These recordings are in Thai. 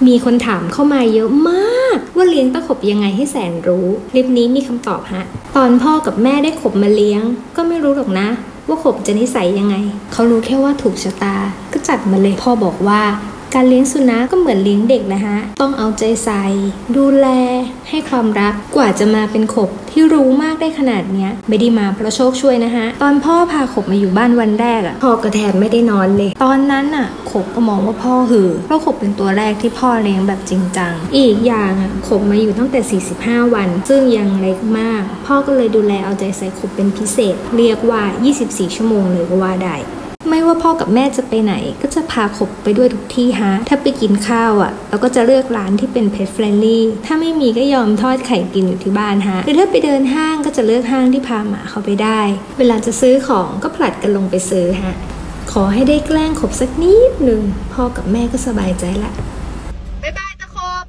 มีคนถามเข้ามาเยอะมากว่าเลี้ยงตะขบยังไงให้แสนรู้คลิปนี้มีคำตอบฮะตอนพ่อกับแม่ได้ขบมาเลี้ยงก็ไม่รู้หรอกนะว่าขบจะนิสัยยังไงเขารู้แค่ว่าถูกชะตาก็จัดมาเลยพ่อบอกว่าการเลี้ยงสุนัขก็เหมือนเลี้ยงเด็กนะฮะต้องเอาใจใส่ดูแลให้ความรักกว่าจะมาเป็นขบที่รู้มากได้ขนาดเนี้ยไม่ได้มาเพราะโชคช่วยนะฮะตอนพ่อพาขบมาอยู่บ้านวันแรกพ่อก็แทบไม่ได้นอนเลยตอนนั้นขบก็มองว่าพ่อหือเพราะขบเป็นตัวแรกที่พ่อเลี้ยงแบบจริงจังอีกอย่างขบมาอยู่ตั้งแต่45วันซึ่งยังเล็กมากพ่อก็เลยดูแลเอาใจใส่ขบเป็นพิเศษเรียกว่า24ชั่วโมงเลยก็ว่าได้ไม่ว่าพ่อกับแม่จะไปไหนก็จะพาขบไปด้วยทุกที่ฮะถ้าไปกินข้าวเราก็จะเลือกร้านที่เป็น pet friendly ถ้าไม่มีก็ยอมทอดไข่กินอยู่ที่บ้านฮะหรือถ้าไปเดินห้างก็จะเลือกห้างที่พาหมาเข้าไปได้เวลาจะซื้อของก็ผลัดกันลงไปซื้อฮะขอให้ได้แกล้งขบสักนิดหนึ่งพ่อกับแม่ก็สบายใจละบ๊ายบายตะขบ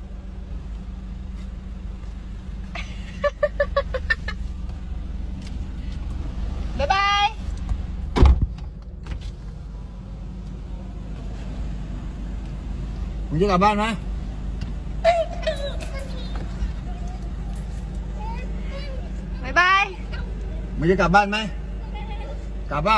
บ๊ายบายมึงจะกลับบ้านไหมบ๊ายบายมึงจะกลับบ้านไหมกลับเปล่า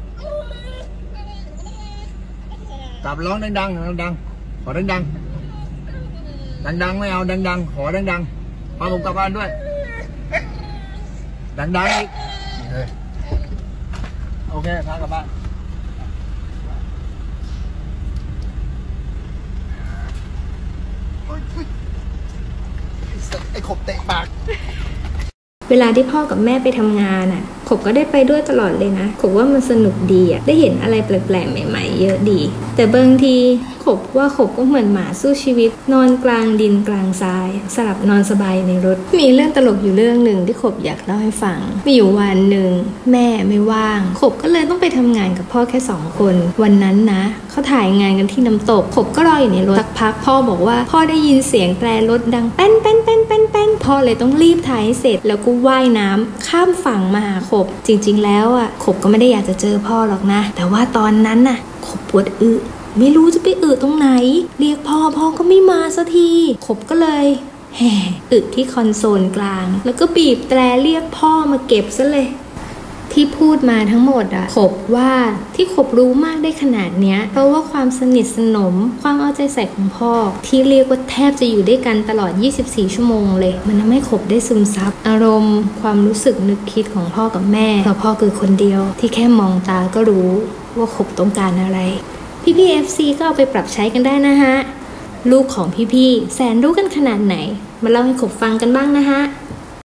กลับร้องดังๆดังๆขอดังๆดังๆไม่เอาดังๆขอดังๆพาผมกลับบ้านด้วยดังๆอีกโอเคพากลับบ้านไอ้ขบเตะปากเวลาที่พ่อกับแม่ไปทำงานขบก็ได้ไปด้วยตลอดเลยนะขบว่ามันสนุกดีได้เห็นอะไรแปลกๆใหม่ๆเยอะดีแต่บางทีขบว่าขบก็เหมือนหมาสู้ชีวิตนอนกลางดินกลางทรายสลับนอนสบายในรถมีเรื่องตลกอยู่เรื่องหนึ่งที่ขบอยากเล่าให้ฟังมีอยู่วันหนึ่งแม่ไม่ว่างขบก็เลยต้องไปทำงานกับพ่อแค่2 คนวันนั้นนะเขาถ่ายงานกันที่น้ำตกขบก็รออยู่ในรถสักพักพ่อบอกว่าพ่อได้ยินเสียงแตรรถดังแป้นแป้นแป้นแป้นแป้นพ่อเลยต้องรีบถ่ายให้เสร็จแล้วก็ว่ายน้ำข้ามฝั่งมาหาขบจริงๆแล้วขบก็ไม่ได้อยากจะเจอพ่อหรอกนะแต่ว่าตอนนั้นขบปวดไม่รู้จะไปตรงไหนเรียกพ่อก็ไม่มาสักทีขบก็เลยแห่ที่คอนโซลกลางแล้วก็บีบแตรเรียกพ่อมาเก็บซะเลยที่พูดมาทั้งหมดขบว่าที่ขบรู้มากได้ขนาดเนี้ยเพราะว่าความสนิทสนมความเอาใจใส่ของพ่อที่เรียกว่าแทบจะอยู่ด้วยกันตลอด24ชั่วโมงเลยมันทำให้ขบได้ซึมซับอารมณ์ความรู้สึกนึกคิดของพ่อกับแม่เพราะพ่อคือคนเดียวที่แค่มองตาก็รู้ว่าขบต้องการอะไรพี่ FC ก็เอาไปปรับใช้กันได้นะฮะลูกของพี่แสนรู้กันขนาดไหนมาเล่าให้ขบฟังกันบ้างนะฮะ